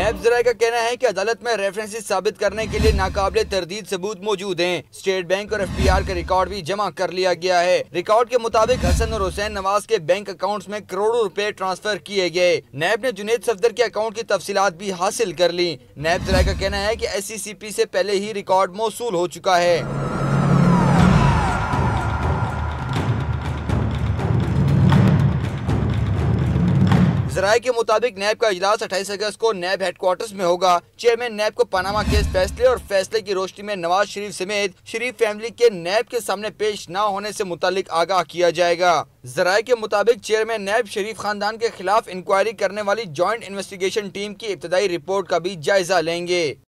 नैब ज़राए का कहना है कि अदालत में रेफरेंसेस साबित करने के लिए नाकाबिले तरदीद सबूत मौजूद हैं। स्टेट बैंक और FPR का रिकॉर्ड भी जमा कर लिया गया है। रिकॉर्ड के मुताबिक हसन और हुसैन नवाज के बैंक अकाउंट्स में करोड़ों रुपए ट्रांसफर किए गए। नैब ने जुनेद सफदर के अकाउंट की तफसीलात भी हासिल कर ली। नैब ज़राए का कहना है कि SCCP से पहले ही रिकॉर्ड मौसूल हो चुका है। ज़राए के मुताबिक नैब का इजलास 28 अगस्त को नैब हेडक्वार्टर्स में होगा। चेयरमैन नैब को पनामा केस फैसले और फैसले की रोशनी में नवाज शरीफ समेत शरीफ फैमिली के नैब के सामने पेश न होने से मुतालिक आगाह किया जाएगा। ज़राए के मुताबिक चेयरमैन नैब शरीफ खानदान के खिलाफ इंक्वायरी करने वाली जॉइंट इन्वेस्टिगेशन टीम की इब्तदाई रिपोर्ट का भी जायजा लेंगे।